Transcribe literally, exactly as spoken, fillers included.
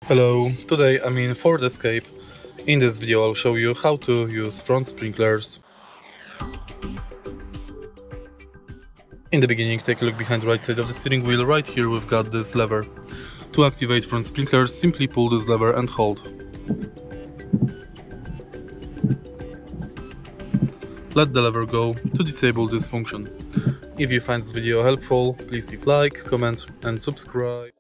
Hello, today I'm in Ford Escape. In this video I'll show you how to use front sprinklers. In the beginning, take a look behind the right side of the steering wheel. Right here we've got this lever. To activate front sprinklers, simply pull this lever and hold. Let the lever go to disable this function. If you find this video helpful, please leave a like, comment and subscribe.